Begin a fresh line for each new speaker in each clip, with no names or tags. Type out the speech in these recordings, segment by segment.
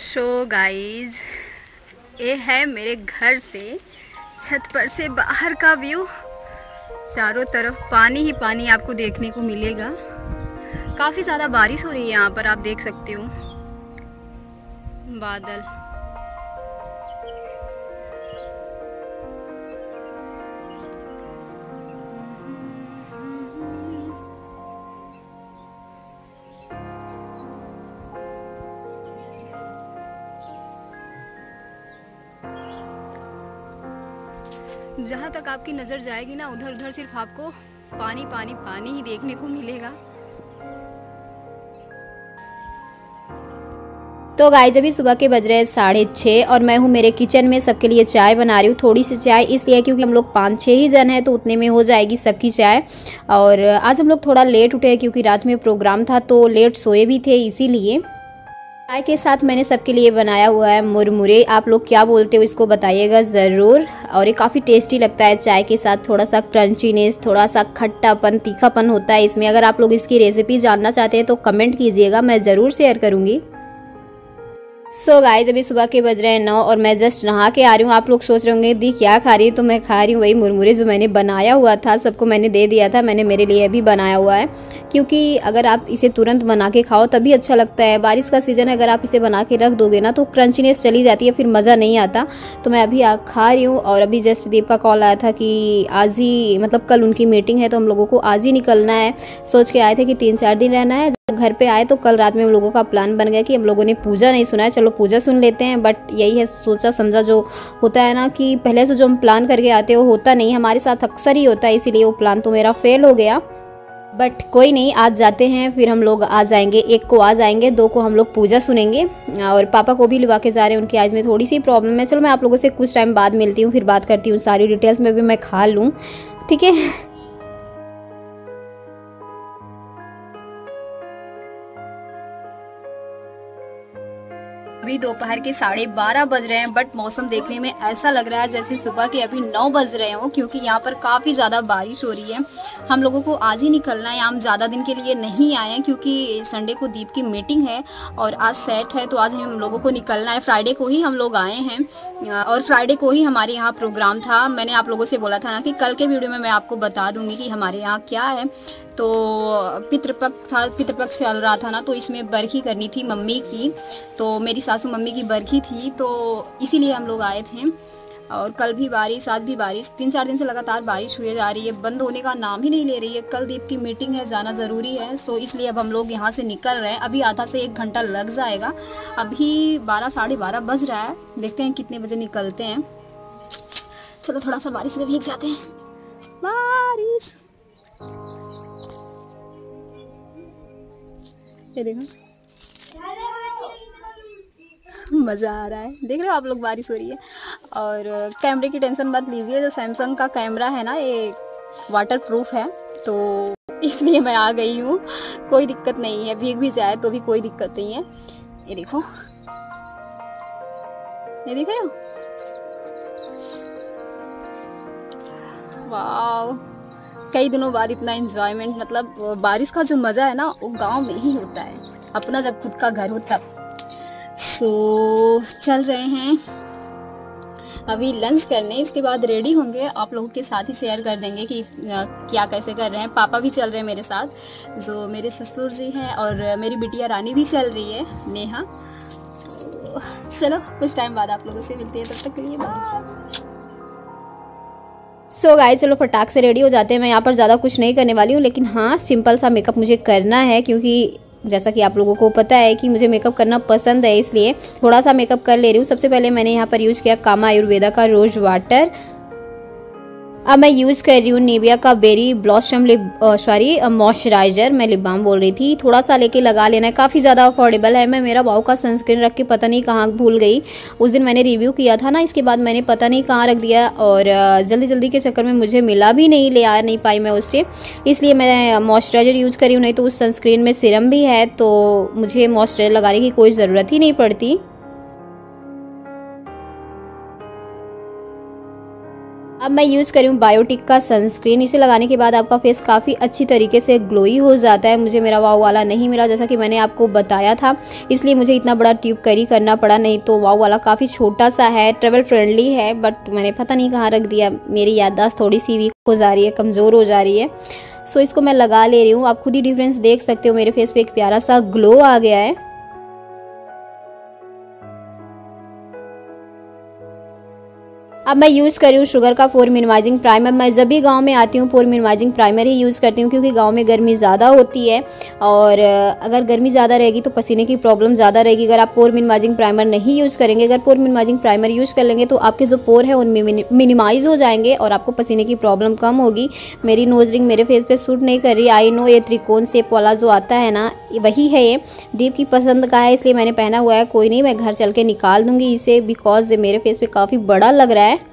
So guys, ये है मेरे घर से छत पर से बाहर का व्यू। चारों तरफ पानी ही पानी आपको देखने को मिलेगा। काफ़ी ज़्यादा बारिश हो रही है यहाँ पर, आप देख सकते हो बादल। जहाँ तक आपकी नज़र जाएगी ना, उधर उधर सिर्फ आपको पानी पानी पानी ही देखने को मिलेगा।
तो गाइस अभी सुबह के बज रहे हैं 6:30 और मैं हूँ मेरे किचन में सबके लिए चाय बना रही हूँ। थोड़ी सी चाय इसलिए क्योंकि हम लोग 5-6 ही जन हैं, तो उतने में हो जाएगी सबकी चाय। और आज हम लोग थोड़ा लेट उठे हैं क्योंकि रात में प्रोग्राम था, तो लेट सोए भी थे, इसीलिए। चाय के साथ मैंने सबके लिए बनाया हुआ है मुरमुरे। आप लोग क्या बोलते हो इसको बताइएगा ज़रूर। और ये काफ़ी टेस्टी लगता है चाय के साथ। थोड़ा सा क्रंचीनेस, थोड़ा सा खट्टापन, तीखापन होता है इसमें। अगर आप लोग इसकी रेसिपी जानना चाहते हैं तो कमेंट कीजिएगा, मैं ज़रूर शेयर करूँगी। सो गाइस अभी सुबह के बज रहे हैं 9 और मैं जस्ट नहा के आ रही हूँ। आप लोग सोच रहे होंगे दी क्या खा रही है, तो मैं खा रही हूँ वही मुरमुरे जो मैंने बनाया हुआ था, सबको मैंने दे दिया था। मैंने मेरे लिए भी बनाया हुआ है, क्योंकि अगर आप इसे तुरंत बना के खाओ तभी अच्छा लगता है। बारिश का सीज़न है, अगर आप इसे बना के रख दोगे ना तो क्रंचीनेस चली जाती है, फिर मज़ा नहीं आता। तो मैं अभी खा रही हूँ। और अभी जस्ट दीप का कॉल आया था कि आज ही, मतलब कल उनकी मीटिंग है, तो हम लोगों को आज ही निकलना है। सोच के आए थे कि 3-4 दिन रहना है। घर पे आए तो कल रात में हम लोगों का प्लान बन गया कि हम लोगों ने पूजा नहीं सुना है, चलो पूजा सुन लेते हैं। बट यही है, सोचा समझा जो होता है ना, कि पहले से जो हम प्लान करके आते हैं वो होता नहीं, हमारे साथ अक्सर ही होता है, इसीलिए वो प्लान तो मेरा फेल हो गया। बट कोई नहीं, आज जाते हैं, फिर हम लोग आ जाएंगे। 1 को आ जाएंगे, 2 को हम लोग पूजा सुनेंगे। और पापा को भी लिवा के जा रहे हैं, उनकी आइज में थोड़ी सी प्रॉब्लम है। चलो मैं आप लोगों से कुछ टाइम बाद मिलती हूँ, फिर बात करती हूँ। सारी डिटेल्स में भी मैं खा लूँ, ठीक है।
अभी दोपहर के 12:30 बज रहे हैं, बट मौसम देखने में ऐसा लग रहा है जैसे सुबह के अभी 9 बज रहे हो, क्योंकि यहाँ पर काफ़ी ज़्यादा बारिश हो रही है। हम लोगों को आज ही निकलना है, हम ज़्यादा दिन के लिए नहीं आए हैं, क्योंकि संडे को दीप की मीटिंग है और आज सेट है, तो आज हम लोगों को निकलना है। फ्राइडे को ही हम लोग आए हैं और फ्राइडे को ही हमारे यहाँ प्रोग्राम था। मैंने आप लोगों से बोला था ना कि कल के वीडियो में मैं आपको बता दूँगी कि हमारे यहाँ क्या है। तो पितृपक्ष चल रहा था ना, तो इसमें बरखी करनी थी मम्मी की, तो मेरी सासू मम्मी की बरखी थी, तो इसीलिए हम लोग आए थे। और कल भी बारिश, आज भी बारिश, 3-4 दिन से लगातार बारिश हुए जा रही है, बंद होने का नाम ही नहीं ले रही है। कल दीप की मीटिंग है, जाना ज़रूरी है, सो इसलिए अब हम लोग यहाँ से निकल रहे हैं। अभी आधा से 1 घंटा लग जाएगा। अभी 12, 12:30 बज रहा है, देखते हैं कितने बजे निकलते हैं। चलो थोड़ा सा बारिश में भीग जाते हैं। बारिश, ये देखो मज़ा आ रहा है, देख रहे हो आप लोग, बारिश हो रही है। और कैमरे की टेंशन मत लीजिए, जो सैमसंग का कैमरा है ना, ये वाटर प्रूफ है, तो इसलिए मैं आ गई हूँ। कोई दिक्कत नहीं है, भीग भी जाए तो भी कोई दिक्कत नहीं है। ये देखो, ये देख रहे हो, वाह, कई दिनों बाद इतना एंजॉयमेंट, मतलब बारिश का जो मज़ा है ना, वो गांव में ही होता है, अपना जब खुद का घर हो तब। सो चल रहे हैं अभी लंच करने, इसके बाद रेडी होंगे, आप लोगों के साथ ही शेयर कर देंगे कि क्या कैसे कर रहे हैं। पापा भी चल रहे हैं मेरे साथ, जो मेरे ससुर जी हैं, और मेरी बिटिया रानी भी चल रही है, नेहा। तो चलो कुछ टाइम बाद आप लोगों से मिलती है, तब तक के लिए बाय।
सो गाइस चलो फटाक से रेडी हो जाते हैं। मैं यहाँ पर ज़्यादा कुछ नहीं करने वाली हूँ, लेकिन हाँ सिंपल सा मेकअप मुझे करना है, क्योंकि जैसा कि आप लोगों को पता है कि मुझे मेकअप करना पसंद है, इसलिए थोड़ा सा मेकअप कर ले रही हूँ। सबसे पहले मैंने यहाँ पर यूज़ किया कामा आयुर्वेदा का रोज वाटर। अब मैं यूज़ कर रही हूँ निविया का बेरी ब्लॉसम मॉइस्चराइजर। मैं लिप बाम बोल रही थी, थोड़ा सा लेके लगा लेना है, काफ़ी ज़्यादा अफोर्डेबल है। मैं मेरा वाव का सनस्क्रीन रख के पता नहीं कहाँ भूल गई, उस दिन मैंने रिव्यू किया था ना, इसके बाद मैंने पता नहीं कहाँ रख दिया, और जल्दी जल्दी के चक्कर में मुझे मिला भी नहीं, ले आ नहीं पाई मैं उससे, इसलिए मैं मॉइस्चराइजर यूज़ करी हूँ। नहीं तो उस सनस्क्रीन में सीरम भी है, तो मुझे मॉइस्चराइजर लगाने की कोई ज़रूरत ही नहीं पड़ती। अब मैं यूज़ करी हूँ बायोटिक का सनस्क्रीन। इसे लगाने के बाद आपका फेस काफ़ी अच्छी तरीके से ग्लोई हो जाता है। मुझे मेरा वाव वाला नहीं मिला जैसा कि मैंने आपको बताया था, इसलिए मुझे इतना बड़ा ट्यूब कैरी करना पड़ा, नहीं तो वाव वाला काफ़ी छोटा सा है, ट्रेवल फ्रेंडली है, बट मैंने पता नहीं कहाँ रख दिया। मेरी याददाश्त थोड़ी सी वीक हो जा रही है, कमज़ोर हो जा रही है। सो इसको मैं लगा ले रही हूँ। आप खुद ही डिफरेंस देख सकते हो, मेरे फेस पे एक प्यारा सा ग्लो आ गया है। अब मैं यूज़ कर रही हूँ शुगर का पोर मिनिमाइजिंग प्राइमर। मैं जब भी गांव में आती हूँ पोर मिनिमाइजिंग प्राइमर ही यूज़ करती हूँ, क्योंकि गांव में गर्मी ज़्यादा होती है और अगर गर्मी ज़्यादा रहेगी तो पसीने की प्रॉब्लम ज़्यादा रहेगी। अगर आप पोर मिनिमाइजिंग प्राइमर नहीं यूज़ करेंगे, अगर पोर मिनिमाइजिंग प्राइमर यूज़ कर लेंगे तो आपके जो पोर हैं उनमें मिनिमाइज हो जाएंगे और आपको पसीने की प्रॉब्लम कम होगी। मेरी नोज रिंग मेरे फेस पे सूट नहीं कर रही। आई नो ये त्रिकोण शेप वाला जो आता है ना, वही है, ये दीप की पसंद का है इसलिए मैंने पहना हुआ है। कोई नहीं, मैं घर चल के निकाल दूंगी इसे, बिकॉज मेरे फेस पे काफ़ी बड़ा लग रहा है।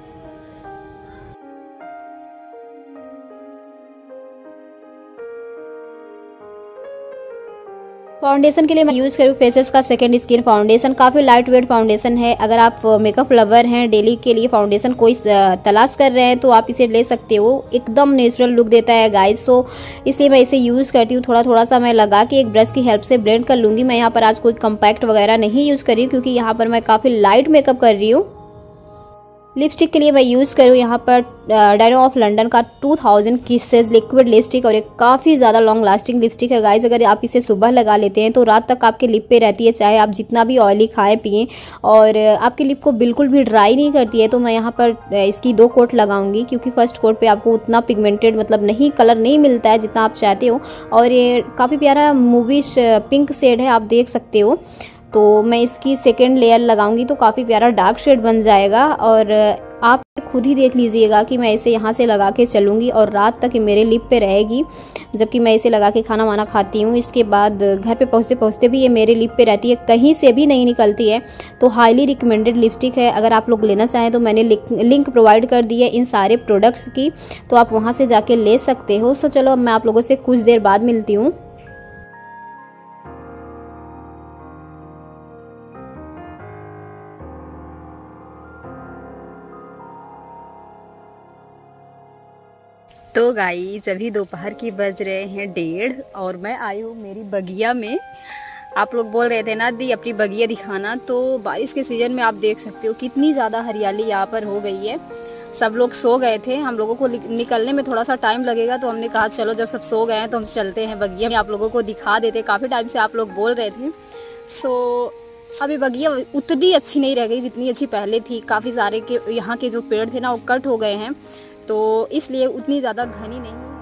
फाउंडेशन के लिए मैं यूज़ करूँ फेसेस का सेकंड स्किन फाउंडेशन। काफ़ी लाइट वेट फाउंडेशन है। अगर आप मेकअप लवर हैं, डेली के लिए फाउंडेशन कोई तलाश कर रहे हैं तो आप इसे ले सकते हो। एकदम नेचुरल लुक देता है गाइस, सो इसलिए मैं इसे यूज़ करती हूँ। थोड़ा थोड़ा सा मैं लगा के एक ब्रश की हेल्प से ब्लेंड कर लूँगी। मैं यहाँ पर आज कोई कम्पैक्ट वगैरह नहीं यूज़ कर रही हूँ, क्योंकि यहाँ पर मैं काफ़ी लाइट मेकअप कर रही हूँ। लिपस्टिक के लिए मैं यूज़ करूँ यहाँ पर डायनो ऑफ लंदन का 2000 किसेस लिक्विड लिपस्टिक, और एक काफ़ी ज़्यादा लॉन्ग लास्टिंग लिपस्टिक है गाइस। अगर आप इसे सुबह लगा लेते हैं तो रात तक आपके लिप पे रहती है, चाहे आप जितना भी ऑयली खाएं पिएं, और आपके लिप को बिल्कुल भी ड्राई नहीं करती है। तो मैं यहाँ पर इसकी 2 कोट लगाऊंगी, क्योंकि फर्स्ट कोट पे आपको उतना पिगमेंटेड मतलब नहीं कलर नहीं मिलता है जितना आप चाहते हो, और ये काफ़ी प्यारा मूविश पिंक शेड है, आप देख सकते हो। तो मैं इसकी सेकेंड लेयर लगाऊंगी तो काफ़ी प्यारा डार्क शेड बन जाएगा, और आप खुद ही देख लीजिएगा कि मैं इसे यहाँ से लगा के चलूँगी और रात तक मेरे लिप पे रहेगी, जबकि मैं इसे लगा के खाना वाना खाती हूँ। इसके बाद घर पे पहुँचते पहुँचते भी ये मेरे लिप पे रहती है, कहीं से भी नहीं निकलती है। तो हाईली रिकमेंडेड लिपस्टिक है। अगर आप लोग लेना चाहें तो मैंने लिंक प्रोवाइड कर दी है इन सारे प्रोडक्ट्स की, तो आप वहाँ से जाके ले सकते हो। सो चलो, अब मैं आप लोगों से कुछ देर बाद मिलती हूँ।
तो गाइस अभी दोपहर की बज रहे हैं 1:30 और मैं आई हूँ मेरी बगिया में। आप लोग बोल रहे थे ना दी अपनी बगिया दिखाना, तो बारिश के सीजन में आप देख सकते हो कितनी ज़्यादा हरियाली यहाँ पर हो गई है। सब लोग सो गए थे, हम लोगों को निकलने में थोड़ा सा टाइम लगेगा, तो हमने कहा चलो जब सब सो गए हैं तो हम चलते हैं बगिया में, आप लोगों को दिखा देते। काफ़ी टाइम से आप लोग बोल रहे थे। सो अभी बगिया उतनी अच्छी नहीं रह गई जितनी अच्छी पहले थी। काफ़ी सारे के यहाँ के जो पेड़ थे ना वो कट हो गए हैं, तो इसलिए उतनी ज़्यादा घनी नहीं है।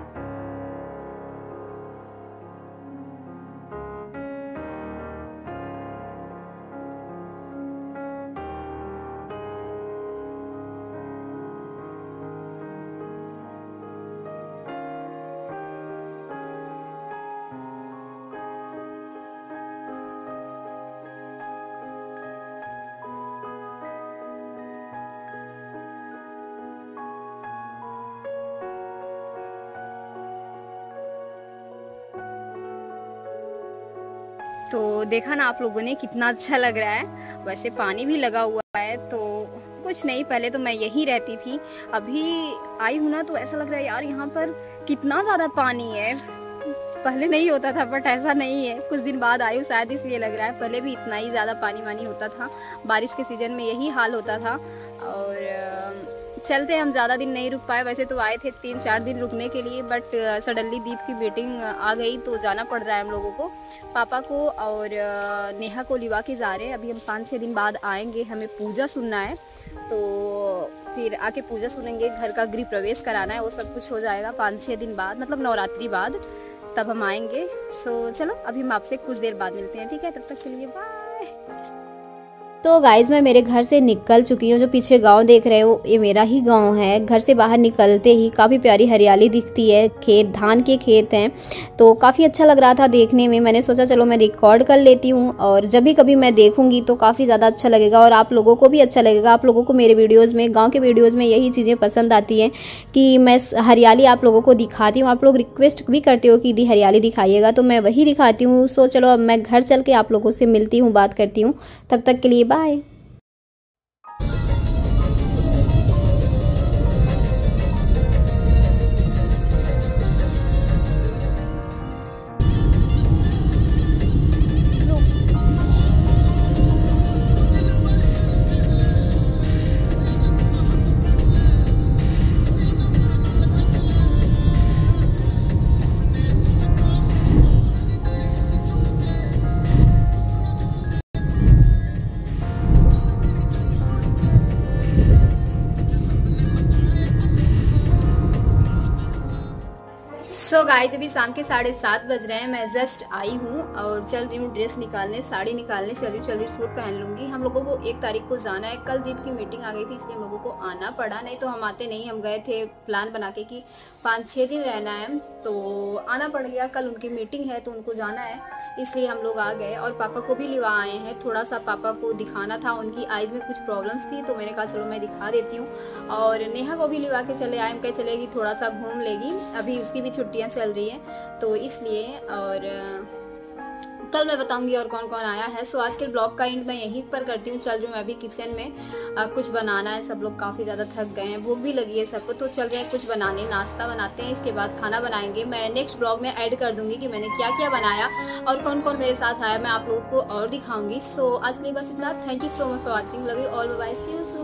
तो देखा ना आप लोगों ने कितना अच्छा लग रहा है। वैसे पानी भी लगा हुआ है, तो कुछ नहीं, पहले तो मैं यहीं रहती थी, अभी आई हूँ ना तो ऐसा लग रहा है यार यहाँ पर कितना ज़्यादा पानी है। पहले नहीं होता था, बट ऐसा नहीं है, कुछ दिन बाद आई हूँ शायद इसलिए लग रहा है। पहले भी इतना ही ज़्यादा पानी वानी होता था, बारिश के सीज़न में यही हाल होता था। और चलते हम ज़्यादा दिन नहीं रुक पाए। वैसे तो आए थे 3-4 दिन रुकने के लिए, बट सडनली दीप की मीटिंग आ गई तो जाना पड़ रहा है हम लोगों को। पापा को और नेहा को लिवा के जा रहे हैं। अभी हम 5-6 दिन बाद आएंगे, हमें पूजा सुनना है, तो फिर आके पूजा सुनेंगे, घर का गृह प्रवेश कराना है, वो सब कुछ हो जाएगा 5-6 दिन बाद, मतलब नवरात्रि बाद, तब हम आएंगे। सो चलो अभी हम आपसे कुछ देर बाद मिलते हैं, ठीक है? तब तक के लिए बाय।
तो गाइज मैं मेरे घर से निकल चुकी हूँ। जो पीछे गांव देख रहे हो ये मेरा ही गांव है। घर से बाहर निकलते ही काफ़ी प्यारी हरियाली दिखती है, खेत, धान के खेत हैं, तो काफ़ी अच्छा लग रहा था देखने में। मैंने सोचा चलो मैं रिकॉर्ड कर लेती हूँ, और जब भी कभी मैं देखूँगी तो काफ़ी ज़्यादा अच्छा लगेगा और आप लोगों को भी अच्छा लगेगा। आप लोगों को मेरे वीडियोज़ में, गाँव के वीडियोज़ में यही चीज़ें पसंद आती हैं कि मैं हरियाली आप लोगों को दिखाती हूँ। आप लोग रिक्वेस्ट भी करते हो कि दी हरियाली दिखाइएगा, तो मैं वही दिखाती हूँ। सो चलो अब मैं घर चल के आप लोगों से मिलती हूँ, बात करती हूँ। तब तक के लिए बाय।
सो गाइस अभी शाम के 7:30 बज रहे हैं। मैं जस्ट आई हूँ और चल रही हूँ ड्रेस निकालने, साड़ी निकालने चल रही सूट पहन लूंगी। हम लोगों को 1 तारीख को जाना है। कल दीप की मीटिंग आ गई थी इसलिए हम लोगों को आना पड़ा, नहीं तो हम आते नहीं। हम गए थे प्लान बना के कि 5-6 दिन रहना है, तो आना पड़ गया। कल उनकी मीटिंग है तो उनको जाना है, इसलिए हम लोग आ गए। और पापा को भी लिवा आए हैं, थोड़ा सा पापा को दिखाना था। उनकी आइज़ में कुछ प्रॉब्लम्स थी तो मैंने कहा चलो मैं दिखा देती हूँ। और नेहा को भी लिवा के चले आए, हम कहे चलेगी थोड़ा सा घूम लेगी, अभी उसकी भी छुट्टियाँ चल रही हैं तो इसलिए। और कल मैं बताऊंगी और कौन कौन आया है। सो आज के ब्लॉग का एंड मैं यहीं पर करती हूँ। चल रही हूँ मैं अभी किचन में, कुछ बनाना है। सब लोग काफ़ी ज़्यादा थक गए हैं, भूख भी लगी है सबको, तो चल रहे हैं कुछ बनाने। नाश्ता बनाते हैं, इसके बाद खाना बनाएंगे। मैं नेक्स्ट ब्लॉग में ऐड कर दूंगी कि मैंने क्या क्या बनाया और कौन कौन मेरे साथ आया, मैं आप लोगों को और दिखाऊंगी। सो आज के लिए बस इतना। Thank you so much for watching, love you all, bye, see you soon.